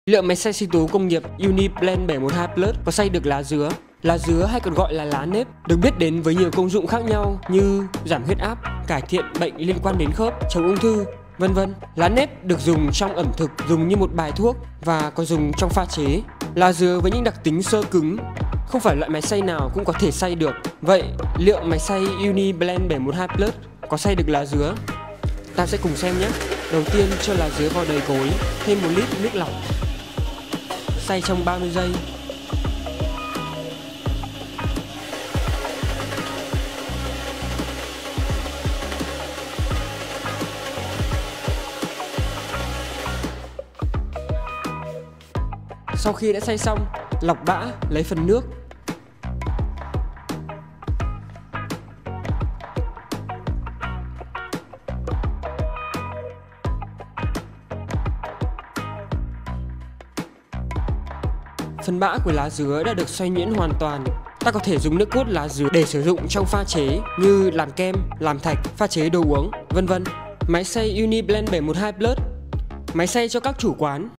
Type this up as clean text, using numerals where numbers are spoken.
Liệu máy xay sinh tố công nghiệp Uniblend 712 Plus có xay được lá dứa? Lá dứa hay còn gọi là lá nếp được biết đến với nhiều công dụng khác nhau như giảm huyết áp, cải thiện bệnh liên quan đến khớp, chống ung thư, vân vân. Lá nếp được dùng trong ẩm thực, dùng như một bài thuốc và còn dùng trong pha chế. Lá dứa với những đặc tính xơ cứng, không phải loại máy xay nào cũng có thể xay được. Vậy liệu máy xay Uniblend 712 Plus có xay được lá dứa? Ta sẽ cùng xem nhé. Đầu tiên cho lá dứa vào đầy cối, thêm 1 lít nước lọc. Xay trong 30 giây. Sau khi đã xay xong, lọc bã, lấy phần nước. Phần bã của lá dứa đã được xay nhuyễn hoàn toàn. Ta có thể dùng nước cốt lá dứa để sử dụng trong pha chế như làm kem, làm thạch, pha chế đồ uống, vân vân. Máy xay Uniblend 712 Plus, máy xay cho các chủ quán.